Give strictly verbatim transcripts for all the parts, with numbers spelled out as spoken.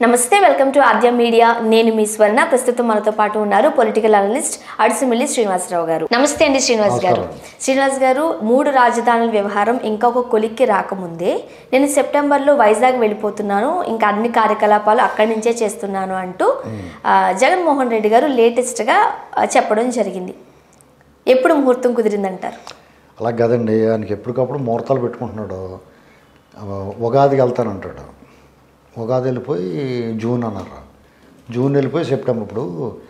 నమస్తే, welcome to Aadya media. నేను మీ స్వర్ణ. ప్రస్తుతం మనతో పాటు ఉన్నారు పొలిటికల్ అనలిస్ట్ అడుసుమిల్లి శ్రీనివాసరావు గారు. నమస్తే అండి శ్రీనివాస్ గారు. శ్రీనివాస్ గారు, మూడు రాజధానుల వ్యవహారం ఇంకొక కొలిక్కి రాకముందే నేను సెప్టెంబర్లో వైజాగ్ వెళ్ళిపోతున్నాను, ఇంకా అన్ని కార్యకలాపాలు అక్కడి నుంచే చేస్తున్నాను అంటూ జగన్మోహన్ రెడ్డి గారు లేటెస్ట్గా చెప్పడం జరిగింది. ఎప్పుడు ముహూర్తం కుదిరిందంటారు? అలా కదండి, ఆయనకి ఎప్పటికప్పుడు ముహూర్తాలు పెట్టుకుంటున్నాడు. ఉగాదికి వెళ్తానంటాడు, ఉగాది వెళ్ళిపోయి జూన్ అన్నారు, జూన్ వెళ్ళిపోయి సెప్టెంబర్. ఇప్పుడు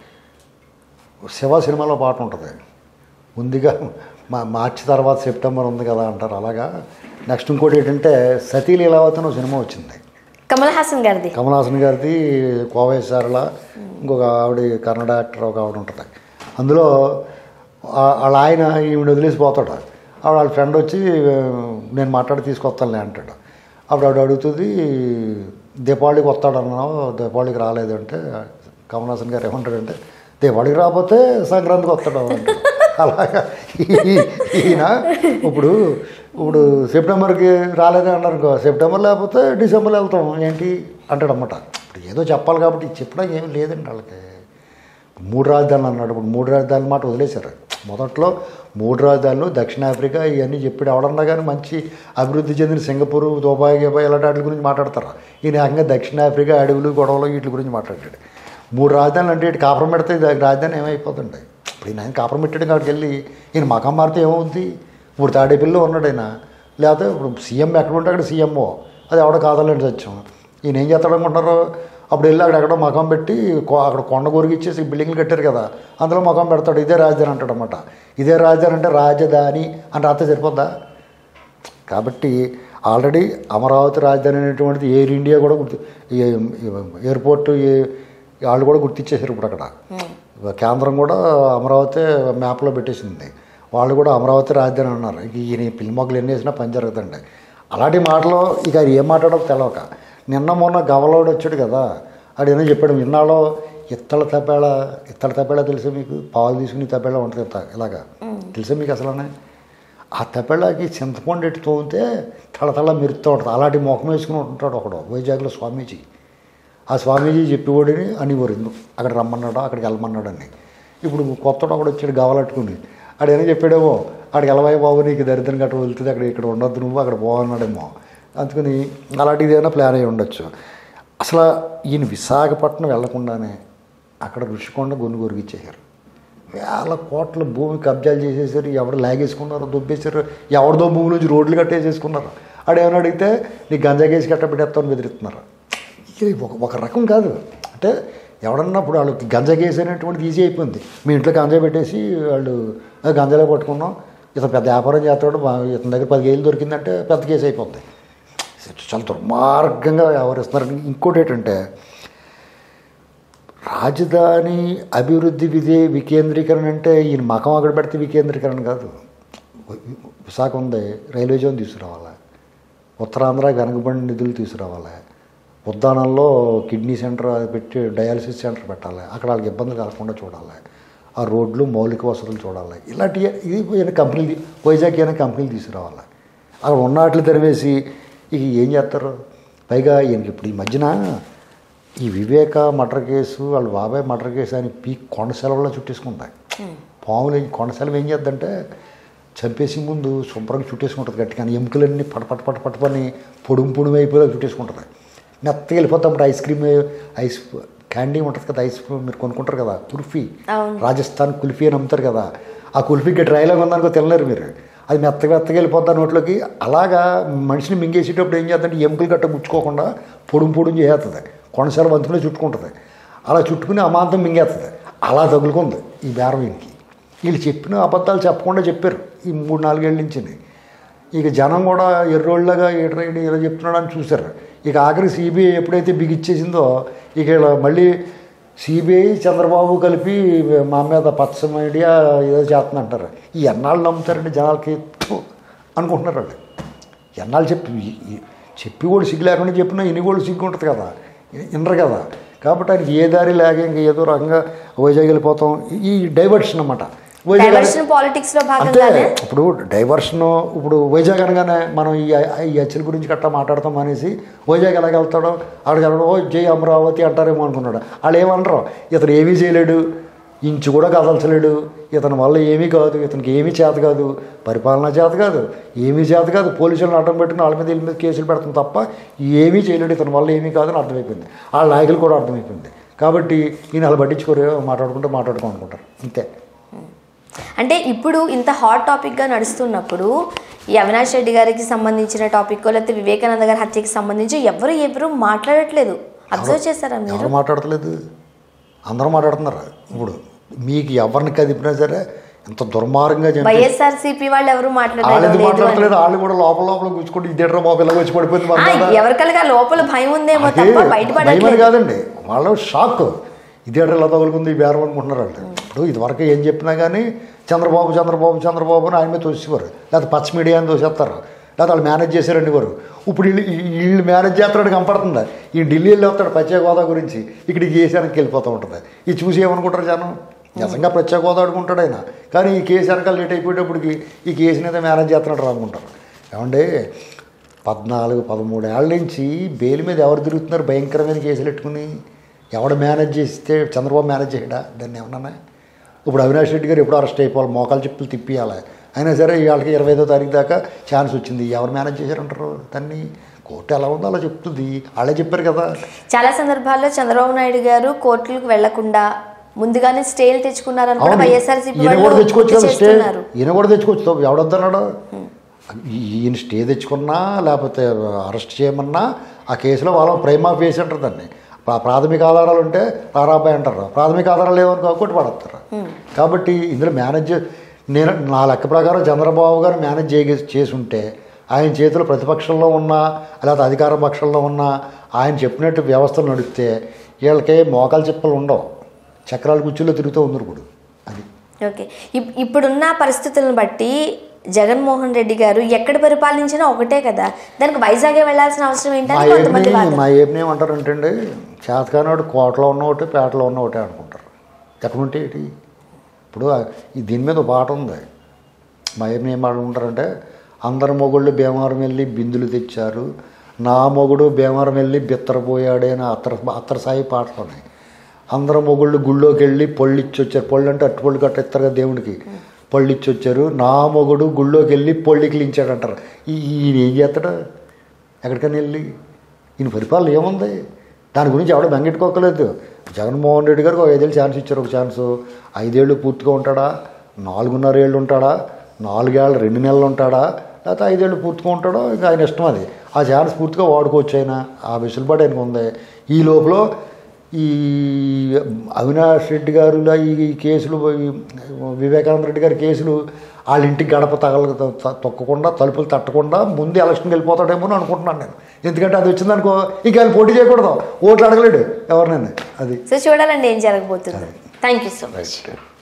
శివ సినిమాలో పాట ఉంటుంది, ముందుగా మా మార్చి తర్వాత సెప్టెంబర్ ఉంది కదా అంటారు. అలాగా నెక్స్ట్ ఇంకోటి ఏంటంటే సతీ లీలావతి అని ఒక సినిమా వచ్చింది, కమల్ హాసన్ గారిది కమల్ హాసన్ గారిది కోవై సార్ల ఇంకొక ఆవిడ కన్నడ యాక్టర్ ఒక ఆవిడ ఉంటుంది. అందులో వాళ్ళ ఆయన ఈవిడ వదిలేసిపోతాడు, ఆవిడ వాళ్ళ ఫ్రెండ్ వచ్చి నేను మాట్లాడి తీసుకొస్తానులే అంటాడు. అప్పుడు ఆవిడ అడుగుతుంది, దీపావళికి వస్తాడన్నావు, దీపావళికి రాలేదు అంటే కమల్ హాసన్ గారు ఏమంటాడంటే, దీపావళికి రాకపోతే సంక్రాంతికి వస్తాడు అంటే. అలాగా ఈయన ఇప్పుడు ఇప్పుడు సెప్టెంబర్కి రాలేదే అన్నారు, సెప్టెంబర్ లేకపోతే డిసెంబర్లో వెళ్తాం ఏంటి అంటాడన్నమాట. ఇప్పుడు ఏదో చెప్పాలి కాబట్టి చెప్పడానికి ఏమీ లేదండి వాళ్ళకి. మూడు రాజధానులు అన్నాడు, ఇప్పుడు మూడు రాజధానుల మాట వదిలేశారు. మొదట్లో మూడు రాజధానులు దక్షిణాఫ్రికా ఇవన్నీ చెప్పాడు. ఎవడన్నా కానీ మంచి అభివృద్ధి చెందిన సింగపూర్, దుబాయ్ గిబాయ్ ఇలాంటి వాటి గురించి మాట్లాడతారు. ఈయన ఏకంగా దక్షిణాఫ్రికా అడవులు గొడవలు వీటి గురించి మాట్లాడాడు. మూడు రాజధానులు అంటే ఇటు కాపురం పెడితే రాజధాని ఏమైపోతుంది. ఇప్పుడు ఈయన ఆయన కాపురం పెట్టాడు కాబట్టి వెళ్ళి ఈయన మకం మారితే ఏమవుద్ది. ఇప్పుడు తాడేపల్లిలో ఉన్నాడు ఆయన, లేకపోతే ఇప్పుడు సీఎం ఎక్కడ ఉంటే అక్కడ సీఎంఓ, అది ఎవడో కాదాలంటే సత్యం. ఈయన ఏం చేస్తాడు అనుకుంటారు, అప్పుడు వెళ్ళి అక్కడ ఎక్కడో మకం పెట్టి అక్కడ కొండ గొరిగి ఇచ్చేసి బిల్డింగ్లు కట్టారు కదా, అందులో మకం పెడతాడు, ఇదే రాజధాని అంటాడు అనమాట. ఇదే రాజధాని అంటే రాజధాని అని రాస్తే సరిపోద్దా? కాబట్టి ఆల్రెడీ అమరావతి రాజధాని అనేటువంటిది ఎయిర్ ఇండియా కూడా గుర్తు, ఎయిర్పోర్ట్ వాళ్ళు కూడా గుర్తించేశారు. ఇప్పుడు అక్కడ కేంద్రం కూడా అమరావతి మ్యాప్లో పెట్టేసింది, వాళ్ళు కూడా అమరావతి రాజధాని అన్నారు. ఇక ఈయన పిల్లి మొక్కలు ఎన్ని వేసినా పని జరుగుతుంది. అలాంటి మాటలు ఇక ఏం మాట్లాడో తెలవక నిన్న మొన్న గవలోడు వచ్చాడు కదా, ఆడు ఏమో చెప్పాడు, ఇన్నాళ్ళు ఇత్తల తపేళ ఇత్తల తపేళ తెలుసా మీకు? పాలు తీసుకుని తపేళ ఉంటుంది ఇలాగా, తెలుసా మీకు అసలనే? ఆ తపేళకి చింతపండు ఎట్టి తోగితే తళతళ మెరుస్తూ ఉంటుంది. అలాంటి ముఖం వేసుకుని ఉంటాడు ఒకడు వైజాగ్లో స్వామీజీ. ఆ స్వామీజీ చెప్పేవాడిని అనేవారు, అక్కడ రమ్మన్నాడు, అక్కడికి వెళ్ళమన్నాడు అని. ఇప్పుడు కొత్తడు ఒకడు వచ్చాడు గవలట్టుకుని, ఆడేమో చెప్పాడేమో, ఆడికి వెళ్ళవాయి బాబు నీకు దరిద్రం గట్ట వెళ్తుంది, అక్కడ ఇక్కడ ఉండొద్దు నువ్వు, అక్కడ పోవన్నాడేమో. అందుకని అలాంటిది ఏదైనా ప్లాన్ అయ్యి ఉండొచ్చు. అసలు ఈయన విశాఖపట్నం వెళ్లకుండానే అక్కడ ఋషికొండ గొన్ను గొరిగిచ్చేసారు. వేల కోట్ల భూమి కబ్జాలు చేసేసారు, ఎవరు లాగేసుకున్నారు, దొబ్బేశారు, ఎవరిదో భూమి నుంచి రోడ్లు కట్టేసేసుకున్నారు. ఆడేమైనా అడిగితే నీ గంజా కేసు కట్టబెట్టేస్తామని బెదిరిస్తున్నారు. ఇది ఒక ఒక రకం కాదు అంటే ఎవడన్నా ఇప్పుడు వాళ్ళకి గంజా కేసు అనేటువంటిది ఈజీ అయిపోయింది. మీ ఇంట్లో గంజా పెట్టేసి వాళ్ళు గంజాలో పట్టుకున్నాం, ఇతను పెద్ద వ్యాపారం చేస్తాడు, ఇతని దగ్గర పది కేజీలు దొరికిందంటే పెద్ద కేసు అయిపోద్ది. చాలా దుర్మార్గంగా వ్యవహరిస్తున్నారు. ఇంకోటి ఏంటంటే రాజధాని అభివృద్ధి విధే వికేంద్రీకరణ అంటే ఈయన మకం అక్కడ పెడితే వికేంద్రీకరణ కాదు. విశాఖ ఉంది, రైల్వే జోన్ తీసుకురావాలి, ఉత్తరాంధ్ర గనకబండి నిధులు తీసుకురావాలి, ఉద్దానంలో కిడ్నీ సెంటర్ పెట్టి డయాలసిస్ సెంటర్ పెట్టాలి, అక్కడ వాళ్ళకి ఇబ్బందులు కలగకుండా చూడాలి, ఆ రోడ్లు మౌలిక వసతులు చూడాలి. ఇలాంటి ఇది ఏమైనా కంపెనీలు వైజాగ్ అయినా కంపెనీలు తీసుకురావాలి. అక్కడ ఉన్న వాటిని తెరవేసి ఇక ఏం చేస్తారు? పైగా ఈయనకి ఇప్పుడు ఈ మధ్యన ఈ వివేక మర్డర్ కేసు, వాళ్ళ బాబాయ్ మర్డర్ కేసు అని పీక్ కొండ సెలవుల్లో చుట్టేసుకుంటాయి. పాములు కొండ సెలవు ఏం చేద్దంటే చంపేసి ముందు శుభ్రంగా చుట్టేసుకుంటుంది గట్టి, కానీ ఎముకలన్నీ పట పట పట పట పని పొడుము పొడుము అయిపోయేలా చుట్టేసుకుంటుంది. మెత్తగా వెళ్ళిపోతాం. ఐస్ క్రీమ్ ఐస్ క్యాండీ ఉంటుంది కదా, ఐస్ మీరు కొనుక్కుంటారు కదా, కుల్ఫీ, రాజస్థాన్ కుల్ఫీ అని అమ్ముతారు కదా, ఆ కుల్ఫీకి డ్రైలాగా ఉందనుకో తినలేరు మీరు, అది మెత్తగా మెత్తగా వెళ్ళిపోతా నోట్లోకి. అలాగా మనిషిని మింగేసేటప్పుడు ఏం చేద్దంటే ఎముకలు గట్ట గుచ్చుకోకుండా పొడుము పొడుము చేస్తుంది, కొనసాల వంతుకునే చుట్టుకుంటుంది. అలా చుట్టుకుని అమాంతం మింగేస్తుంది. అలా తగులుకుంది ఈ బేరం. వీళ్ళకి వీళ్ళు చెప్పిన అబద్ధాలు చెప్పకుండా చెప్పారు ఈ మూడు నాలుగేళ్ళ నుంచి. ఇక జనం కూడా ఎర్రోళ్ళగా ఏట్రైడ్ ఇలా చెప్తున్నాడని చూశారు. ఇక ఆఖరి సిబిఐ ఎప్పుడైతే బిగిచ్చేసిందో ఇక ఇలా మళ్ళీ సిబిఐ చంద్రబాబు కలిపి మా మీద పచ్చ మీడియా ఏదో చేస్తుందంటారు. ఈ ఎన్నాళ్ళు నమ్ముతారండి జనాలకి అనుకుంటున్నారు వాళ్ళు. ఎన్నాళ్ళు చెప్పి చెప్పి కూడా సిగ్గు లేకుండా చెప్పినా ఇన్ని కూడా సిగ్గు ఉంటుంది కదా, వినరు కదా. కాబట్టి ఆయనకి ఏ దారి లేక ఇంకా ఏదో రకంగా వైజాగ్ వెళ్ళిపోతాం, ఈ డైవర్షన్ అన్నమాట. డైవర్షన్ పాలిటిక్స్ లో అంటే భాగంగానే ఇప్పుడు డైవర్షన్ ఇప్పుడు వైజాగ్ అనగానే మనం ఈ ఈ హత్యల గురించి గట్టా మాట్లాడతాం అనేసి వైజాగ్ ఎలాగ వెళ్తాడో అక్కడికి వెళ్ళడం ఓ జై అమరావతి అంటారేమో అనుకున్నాడు. వాళ్ళు ఏమనరు, ఇతను ఏమీ చేయలేడు, ఇంచు కూడా కదల్చలేడు, ఇతని వల్ల ఏమీ కాదు, ఇతనికి ఏమీ చేత కాదు, పరిపాలన చేత కాదు, ఏమీ చేత కాదు, పోలీసులను అడ్డం పెట్టుకుని వాళ్ళ మీద వీళ్ళ మీద కేసులు పెడతాం తప్ప ఏమీ చేయలేడు, ఇతని వల్ల ఏమీ కాదని అర్థమైపోయింది. వాళ్ళ నాయకులు కూడా అర్థమైపోయింది. కాబట్టి ఈయన అలా పట్టించుకోరు, మాట్లాడుకుంటే మాట్లాడుకో అనుకుంటారు అంతే. అంటే ఇప్పుడు ఇంత హాట్ టాపిక్గా నడుస్తున్నప్పుడు ఈ అవినాష్ రెడ్డి గారికి సంబంధించిన టాపిక్ లేకపోతే వివేకానంద గారి హత్యకి సంబంధించి ఎవరు ఎవరు మాట్లాడట్లేదు. అబ్జర్వ్ చేశారా మీరు? ఎవరు మాట్లాడట్లేదు, అందరూ మాట్లాడుతున్నారు. ఇప్పుడు మీకు ఎవరిని కదిపినా సరే ఇంత దుర్మార్గంగా వైఎస్ఆర్సీపీ వాళ్ళు ఎవరు మాట్లాడలేదు. మాట్లాడట్లేదు వాళ్ళు కూడా లోపల లోపల కూర్చుకుంటే ఇదేట్రా మా పిల్లలు వచ్చి పడిపోయింది. ఎవరికల్గా లోపల భయం ఉందేమో తప్ప బయటపడలేదు కాదండి, వాళ్ళ షాక్ ఇదేట్రా ఇలా తగులుకుంది బేరం అనుకుంటున్నారు వాళ్ళు. ఇప్పుడు ఇదివరకు ఏం చెప్పినా కానీ చంద్రబాబు చంద్రబాబు చంద్రబాబు అని ఆయన మీద తోసేవారు, లేకపోతే పచ్చ మీడియా అని తోసేస్తారు, లేకపోతే వాళ్ళు మేనేజ్ చేశారండి వారు. ఇప్పుడు వీళ్ళు వీళ్ళు మేనేజ్ చేస్తాడు కనపడుతుంది. ఈ ఢిల్లీ వెళ్ళి వస్తాడు ప్రత్యేక హోదా గురించి, ఇక్కడికి కేసీఆర్కి వెళ్ళిపోతూ ఉంటుంది. ఇది చూసి ఏమనుకుంటారు జనం, నిజంగా ప్రత్యేక హోదా అడుగుంటాడు ఆయన, కానీ ఈ కేసు వెనకాల లేట్ అయిపోయేటప్పటికి ఈ కేసుని అయితే మేనేజ్ చేస్తున్నాడు అనుకుంటారు. ఏమంటే పద్నాలుగు పదమూడు ఏళ్ళ నుంచి బెయిల్ మీద ఎవరు తిరుగుతున్నారు భయంకరమైన కేసులు పెట్టుకుని, ఎవడు మేనేజ్ చేస్తే చంద్రబాబు మేనేజ్ చేయడా దాన్ని ఏమన్నా. ఇప్పుడు అవినాష్ రెడ్డి గారు ఎప్పుడు అరెస్ట్ అయిపోవాలి, మోకాలు చెప్పులు తిప్పియాలి, అయినా సరే వాళ్ళకి ఇరవై ఐదో తారీఖు దాకా ఛాన్స్ వచ్చింది. ఎవరు మేనేజ్ చేశారంటారు దాన్ని? కోర్టు ఎలా ఉందో అలా చెప్తుంది, వాళ్ళే చెప్పారు కదా. చాలా సందర్భాల్లో చంద్రబాబు నాయుడు గారు కోర్టులకు వెళ్లకుండా ముందుగానే స్టేలు తెచ్చుకున్నారని కూడా వైఎస్ఆర్సీపీ ఈయన కూడా తెచ్చుకోవచ్చు కదా స్టే, ఈయన కూడా తెచ్చుకోవచ్చు. ఎవడొద్దన్నాడు? ఈయన స్టే తెచ్చుకున్నా లేకపోతే అరెస్ట్ చేయమన్నా ఆ కేసులో వాళ్ళ ప్రైమా ఫేస్ అంటారు దాన్ని. ప్రాథమిక ఆధారాలు ఉంటే రారాబాయ్ అంటారు, ప్రాథమిక ఆధారాలు లేవని కొట్టి పడతారు. కాబట్టి ఇందులో మేనేజ్ నేను నా లెక్క ప్రకారం చంద్రబాబు గారు మేనేజ్ చేయ చేసి ఉంటే ఆయన చేతిలో ప్రతిపక్షంలో ఉన్నా లేకపోతే అధికార పక్షంలో ఉన్నా ఆయన చెప్పినట్టు వ్యవస్థలు నడిపితే వీళ్ళకి మోకాలు చెప్పలు ఉండవు, చక్రాల కుర్చీలో తిరుగుతూ ఉన్నారు ఇప్పుడు. అది ఓకే. ఇప్పుడున్న పరిస్థితులను బట్టి జగన్మోహన్ రెడ్డి గారు ఎక్కడ పరిపాలించినా ఒకటే కదా, దానికి వైజాగే వెళ్లాల్సిన అవసరం ఏంటంటే మా ఏం ఏమంటారు అంటే చేతకానాడు కోటలో ఉన్న ఒకటి పేటలో ఉన్న ఒకటే అనుకుంటారు. ఎక్కడుంటే ఏంటి ఇప్పుడు దీని మీద పాట ఉంది. మా ఏం ఏం అనుకుంటారంటే అందరు మొగుళ్ళు భీమవరం వెళ్ళి బిందులు తెచ్చారు, నా మొగుడు భీమవరం వెళ్ళి బిత్తరపోయాడే అని అత్తర అత్తరసాయి పాటలు ఉన్నాయి. అందరు మొగుళ్ళు గుళ్ళోకి వెళ్ళి పళ్ళు ఇచ్చి వచ్చారు, పళ్ళు అంటే అట్టుపళ్ళు కట్టిస్తారు కదా దేవుడికి, పళ్ళు ఇచ్చి వచ్చారు, నా మొగుడు గుళ్ళోకి వెళ్ళి పళ్ళుకి ఇచ్చాడు అంటారు. ఈయన ఏం చేస్తాడు? ఎక్కడికైనా వెళ్ళి ఈయన పరిపాలన ఏముంది? దాని గురించి ఎవడో బెంగెట్టుకోకలేదు. జగన్మోహన్ రెడ్డి గారికి ఒక ఐదేళ్ళు ఛాన్స్ ఇచ్చారు, ఒక ఛాన్సు ఐదేళ్ళు పూర్తిగా ఉంటాడా, నాలుగున్నర ఏళ్ళు ఉంటాడా, నాలుగేళ్ళు రెండు నెలలు ఉంటాడా, లేకపోతే ఐదేళ్ళు పూర్తిగా ఉంటాడో ఇంకా ఆయన ఇష్టం. అది ఆ ఛాన్స్ పూర్తిగా వాడుకోవచ్చు ఆయన, ఆ వెసులుబాటు ఆయనకు ఉంది. ఈ లోపల ఈ అవినాష్ రెడ్డి గారు ఈ కేసులు వివేకానంద రెడ్డి గారి కేసులు వాళ్ళ ఇంటికి గడప తగల తొక్కకుండా తలుపులు తట్టకుండా ముందు ఎలక్షన్కి వెళ్ళిపోతాడేమో అని అనుకుంటున్నాను నేను. ఎందుకంటే అది వచ్చిందనుకో ఇక ఆయన పోటీ చేయకూడదు, ఓట్లు అడగలేడు ఎవరినైనా. అది సో చూడాలండి ఏం జరగబోతుంది. Thank you so much.